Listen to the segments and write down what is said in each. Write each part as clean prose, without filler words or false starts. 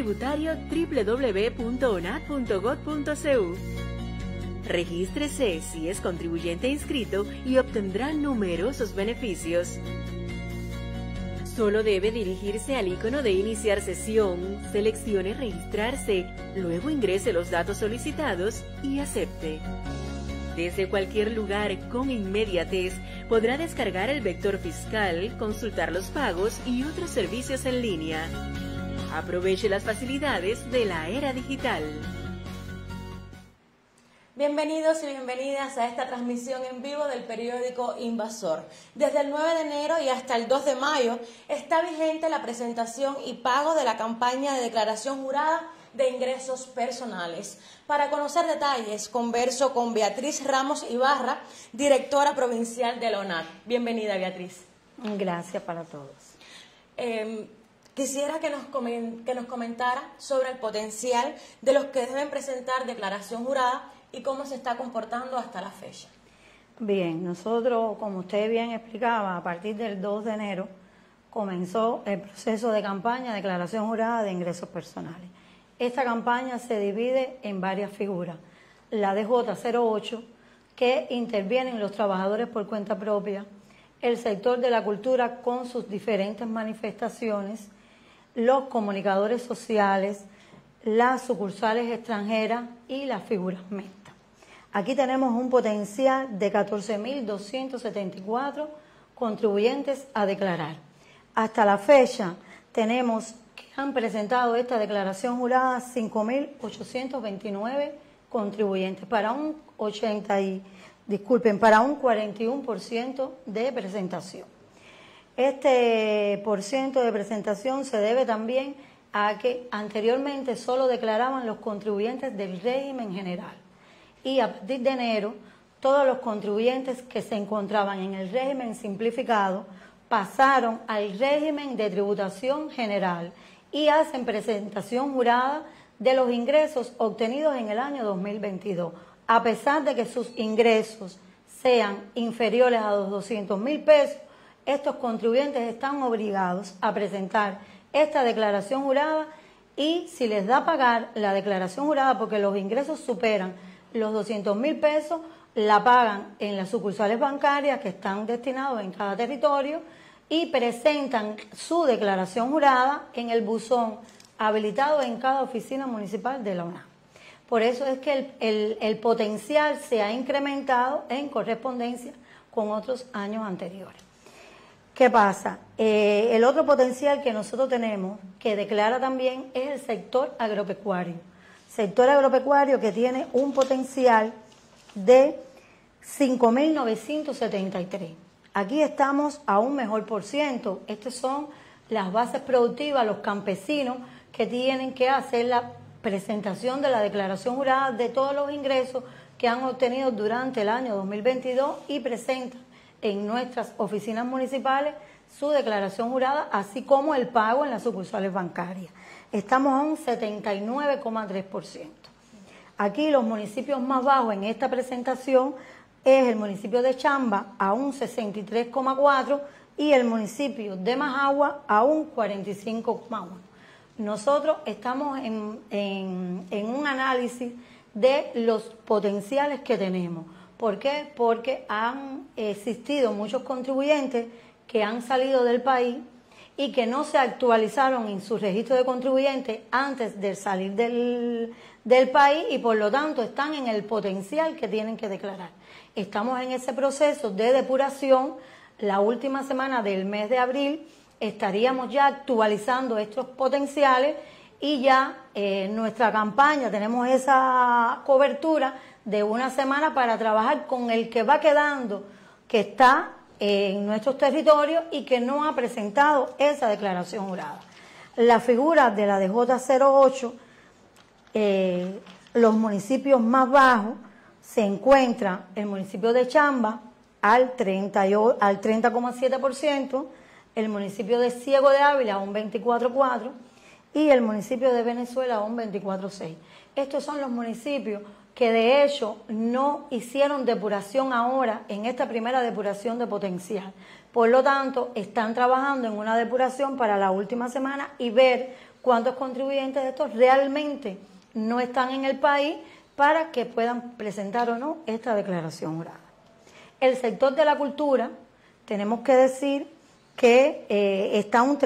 tributario www.onat.gov.cu. Regístrese si es contribuyente inscrito y obtendrá numerosos beneficios. Solo debe dirigirse al icono de iniciar sesión, seleccione registrarse, luego ingrese los datos solicitados y acepte. Desde cualquier lugar, con inmediatez, podrá descargar el vector fiscal, consultar los pagos y otros servicios en línea. Aproveche las facilidades de la era digital. Bienvenidos y bienvenidas a esta transmisión en vivo del periódico Invasor. Desde el 9 de enero y hasta el 2 de mayo está vigente la presentación y pago de la campaña de declaración jurada de ingresos personales. Para conocer detalles, converso con Beatriz Ramos Ibarra, directora provincial de la ONAT. Bienvenida, Beatriz. Gracias para todos. Quisiera que nos comentara sobre el potencial de los que deben presentar declaración jurada y cómo se está comportando hasta la fecha. Bien, nosotros, como usted bien explicaba, a partir del 2 de enero comenzó el proceso de campaña de declaración jurada de ingresos personales. Esta campaña se divide en varias figuras. La DJ08, que intervienen los trabajadores por cuenta propia, el sector de la cultura con sus diferentes manifestaciones, los comunicadores sociales, las sucursales extranjeras y las figuras mixtas. Aquí tenemos un potencial de 14.274 contribuyentes a declarar. Hasta la fecha tenemos que han presentado esta declaración jurada 5.829 contribuyentes para un 41% de presentación. Este porcentaje de presentación se debe también a que anteriormente solo declaraban los contribuyentes del régimen general y a partir de enero todos los contribuyentes que se encontraban en el régimen simplificado pasaron al régimen de tributación general y hacen presentación jurada de los ingresos obtenidos en el año 2022, a pesar de que sus ingresos sean inferiores a los 200.000 pesos, estos contribuyentes están obligados a presentar esta declaración jurada y si les da pagar la declaración jurada porque los ingresos superan los 200.000 pesos, la pagan en las sucursales bancarias que están destinados en cada territorio y presentan su declaración jurada en el buzón habilitado en cada oficina municipal de la ONAT. Por eso es que el potencial se ha incrementado en correspondencia con otros años anteriores. ¿Qué pasa? El otro potencial que nosotros tenemos, que declara también, es el sector agropecuario. Sector agropecuario que tiene un potencial de 5.973. Aquí estamos a un mejor por ciento. Estas son las bases productivas, los campesinos que tienen que hacer la presentación de la declaración jurada de todos los ingresos que han obtenido durante el año 2022 y presentan en nuestras oficinas municipales su declaración jurada, así como el pago en las sucursales bancarias. Estamos a un 79,3%. Aquí los municipios más bajos en esta presentación es el municipio de Chamba a un 63,4% y el municipio de Majagua a un 45,1%. Nosotros estamos en un análisis de los potenciales que tenemos. ¿Por qué? Porque han existido muchos contribuyentes que han salido del país y que no se actualizaron en su registro de contribuyentes antes de salir del país y por lo tanto están en el potencial que tienen que declarar. Estamos en ese proceso de depuración. La última semana del mes de abril estaríamos ya actualizando estos potenciales y ya en nuestra campaña tenemos esa cobertura de una semana para trabajar con el que va quedando, que está en nuestros territorios y que no ha presentado esa declaración jurada. La figura de la DJ08, los municipios más bajos se encuentra el municipio de Chamba al 30,7%, el municipio de Ciego de Ávila a un 24,4% y el municipio de Venezuela a un 24,6%. Estos son los municipios que de hecho no hicieron depuración ahora en esta primera depuración de potencial. Por lo tanto, están trabajando en una depuración para la última semana y ver cuántos contribuyentes de estos realmente no están en el país para que puedan presentar o no esta declaración jurada. El sector de la cultura, tenemos que decir que está un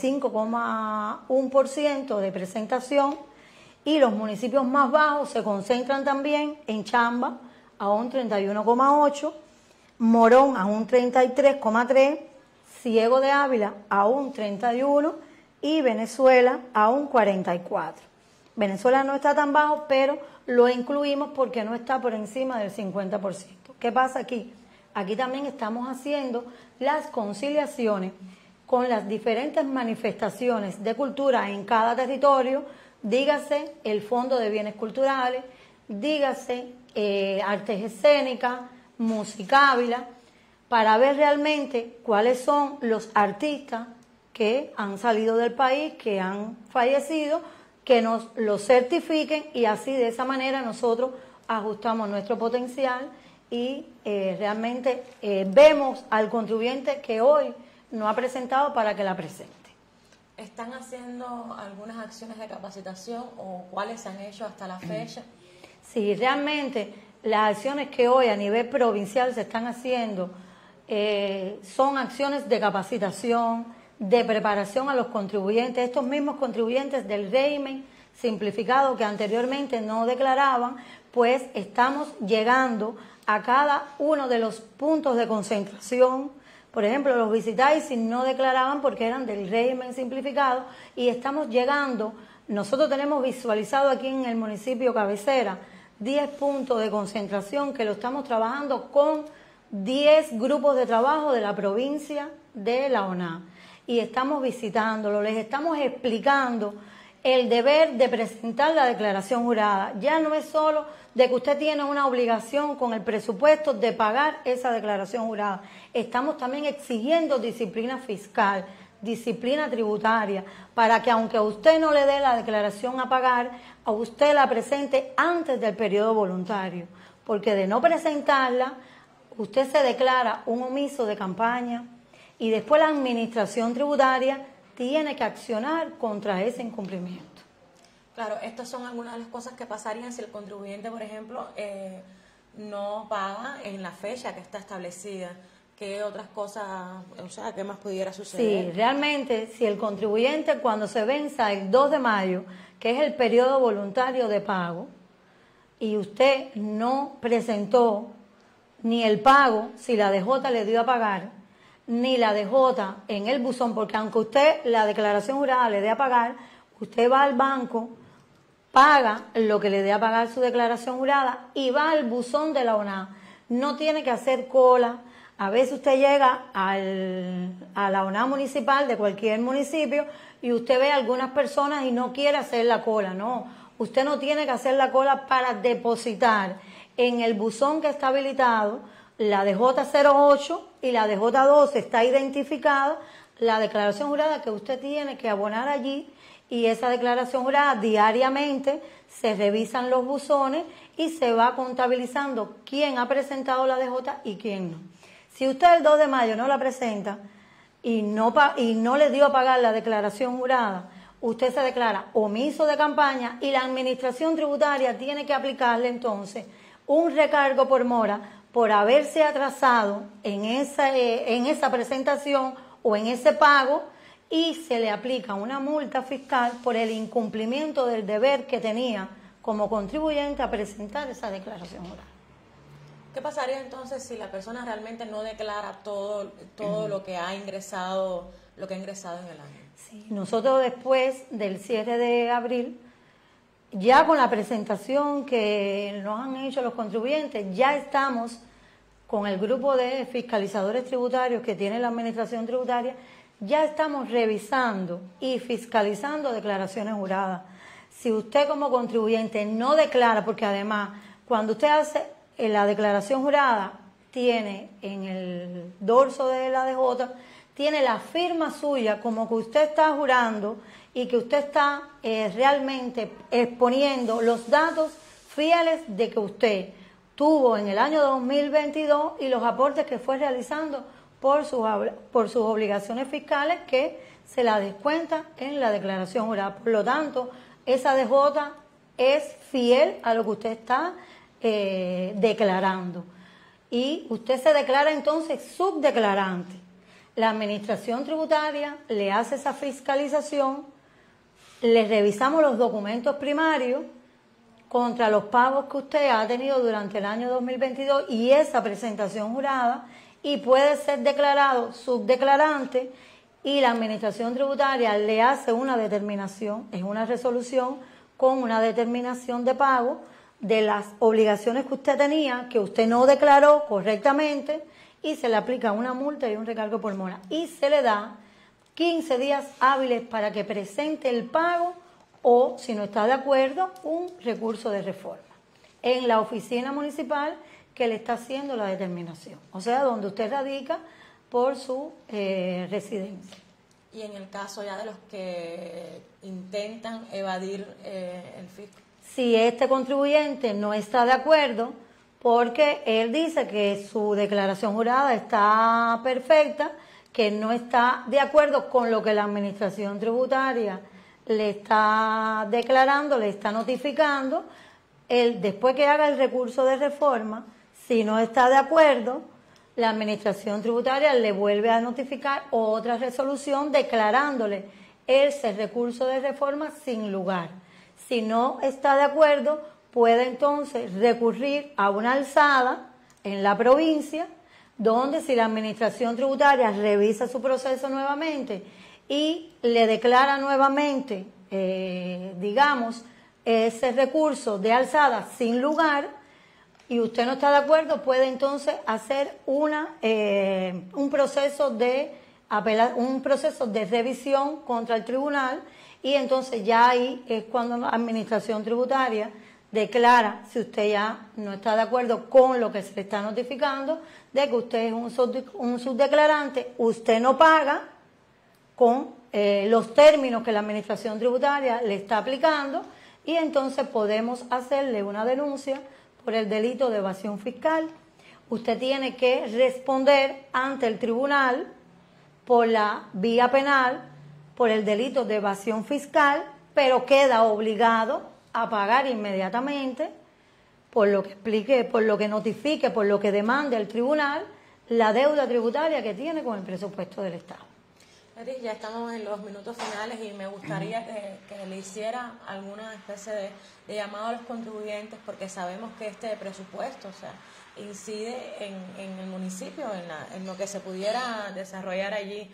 35,1% de presentación, y los municipios más bajos se concentran también en Chamba a un 31,8%, Morón a un 33,3%, Ciego de Ávila a un 31% y Venezuela a un 44%. Venezuela no está tan bajo, pero lo incluimos porque no está por encima del 50%. ¿Qué pasa aquí? Aquí también estamos haciendo las conciliaciones con las diferentes manifestaciones de cultura en cada territorio, dígase el Fondo de Bienes Culturales, dígase artes escénicas, musicávila, para ver realmente cuáles son los artistas que han salido del país, que han fallecido, que nos lo certifiquen, y así de esa manera nosotros ajustamos nuestro potencial y realmente vemos al contribuyente que hoy no ha presentado para que la presente. ¿Están haciendo algunas acciones de capacitación o cuáles se han hecho hasta la fecha? Sí, realmente las acciones que hoy a nivel provincial se están haciendo son acciones de capacitación, de preparación a los contribuyentes, estos mismos contribuyentes del régimen simplificado que anteriormente no declaraban, pues estamos llegando a cada uno de los puntos de concentración. Por ejemplo, los visitáis si no declaraban porque eran del régimen simplificado, y estamos llegando, nosotros tenemos visualizado aquí en el municipio cabecera 10 puntos de concentración que lo estamos trabajando con 10 grupos de trabajo de la provincia de La ONA, y estamos visitándolo, les estamos explicando el deber de presentar la declaración jurada. Ya no es solo de que usted tiene una obligación con el presupuesto de pagar esa declaración jurada. Estamos también exigiendo disciplina fiscal, disciplina tributaria, para que aunque a usted no le dé la declaración a pagar, a usted la presente antes del periodo voluntario, porque de no presentarla, usted se declara un omiso de campaña y después la administración tributaria tiene que accionar contra ese incumplimiento. Claro, estas son algunas de las cosas que pasarían si el contribuyente, por ejemplo, no paga en la fecha que está establecida. ¿Qué otras cosas, o sea, qué más pudiera suceder? Sí, realmente, si el contribuyente cuando se venza el 2 de mayo, que es el periodo voluntario de pago, y usted no presentó ni el pago, si la DJ le dio a pagar, ni la DJ en el buzón, porque aunque usted la declaración jurada le dé a pagar, usted va al banco, paga lo que le dé a pagar su declaración jurada y va al buzón de la ONA. No tiene que hacer cola. A veces usted llega a la ONA municipal de cualquier municipio y usted ve a algunas personas y no quiere hacer la cola. No, usted no tiene que hacer la cola para depositar en el buzón que está habilitado. La DJ08 y la DJ12 está identificada, la declaración jurada que usted tiene que abonar allí, y esa declaración jurada diariamente se revisan los buzones y se va contabilizando quién ha presentado la DJ y quién no. Si usted el 2 de mayo no la presenta y no le dio a pagar la declaración jurada, usted se declara omiso de campaña y la administración tributaria tiene que aplicarle entonces un recargo por mora por haberse atrasado en esa presentación o en ese pago, y se le aplica una multa fiscal por el incumplimiento del deber que tenía como contribuyente a presentar esa declaración jurada. ¿Qué pasaría entonces si la persona realmente no declara todo lo que ha ingresado, en el año? Sí, nosotros después del cierre de abril, ya con la presentación que nos han hecho los contribuyentes, ya estamos con el grupo de fiscalizadores tributarios que tiene la administración tributaria, ya estamos revisando y fiscalizando declaraciones juradas. Si usted como contribuyente no declara, porque además cuando usted hace la declaración jurada, tiene en el dorso de la DJ, tiene la firma suya como que usted está jurando y que usted está realmente exponiendo los datos fieles de que usted tuvo en el año 2022 y los aportes que fue realizando por sus obligaciones fiscales que se la descuenta en la declaración jurada. Por lo tanto, esa DJ es fiel a lo que usted está declarando. Y usted se declara entonces subdeclarante. La administración tributaria le hace esa fiscalización, le revisamos los documentos primarios contra los pagos que usted ha tenido durante el año 2022 y esa presentación jurada, y puede ser declarado subdeclarante, y la administración tributaria le hace una determinación, es una resolución con una determinación de pago de las obligaciones que usted tenía, que usted no declaró correctamente, y se le aplica una multa y un recargo por mora. Y se le da 15 días hábiles para que presente el pago o, si no está de acuerdo, un recurso de reforma en la oficina municipal que le está haciendo la determinación, o sea, donde usted radica por su residencia. Y en el caso ya de los que intentan evadir el fisco. Si este contribuyente no está de acuerdo, porque él dice que su declaración jurada está perfecta, que no está de acuerdo con lo que la administración tributaria le está declarando, le está notificando, él, después que haga el recurso de reforma, si no está de acuerdo, la administración tributaria le vuelve a notificar otra resolución declarándole ese recurso de reforma sin lugar. Si no está de acuerdo, puede entonces recurrir a una alzada en la provincia, donde si la administración tributaria revisa su proceso nuevamente y le declara nuevamente, digamos, ese recurso de alzada sin lugar, y usted no está de acuerdo, puede entonces hacer un proceso de revisión contra el tribunal, y entonces ya ahí es cuando la administración tributaria declara, si usted ya no está de acuerdo con lo que se le está notificando, de que usted es un subdeclarante, usted no paga con los términos que la administración tributaria le está aplicando, y entonces podemos hacerle una denuncia por el delito de evasión fiscal. Usted tiene que responder ante el tribunal por la vía penal por el delito de evasión fiscal, pero queda obligado a pagar inmediatamente, por lo que explique, por lo que notifique, por lo que demande el tribunal, la deuda tributaria que tiene con el presupuesto del Estado. Beatriz, ya estamos en los minutos finales y me gustaría que le hiciera alguna especie de llamado a los contribuyentes, porque sabemos que este presupuesto, o sea, incide en el municipio, en lo que se pudiera desarrollar allí.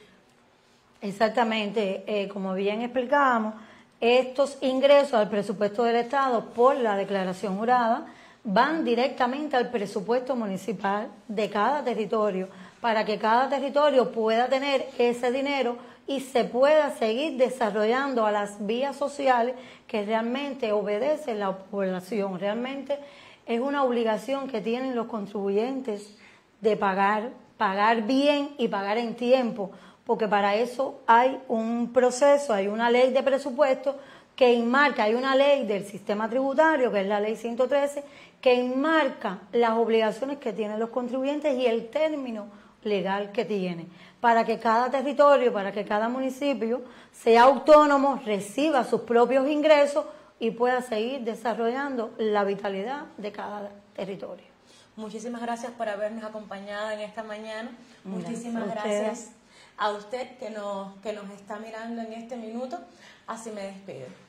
Exactamente, como bien explicábamos, estos ingresos al presupuesto del Estado por la declaración jurada van directamente al presupuesto municipal de cada territorio, para que cada territorio pueda tener ese dinero y se pueda seguir desarrollando a las vías sociales que realmente obedecen la población. Realmente es una obligación que tienen los contribuyentes de pagar bien y pagar en tiempo, porque para eso hay un proceso, hay una ley de presupuesto que enmarca, hay una ley del sistema tributario, que es la ley 113, que enmarca las obligaciones que tienen los contribuyentes y el término legal que tiene, para que cada territorio, para que cada municipio sea autónomo, reciba sus propios ingresos y pueda seguir desarrollando la vitalidad de cada territorio. Muchísimas gracias por habernos acompañado en esta mañana. Muchísimas gracias a usted que nos está mirando en este minuto. Así me despido.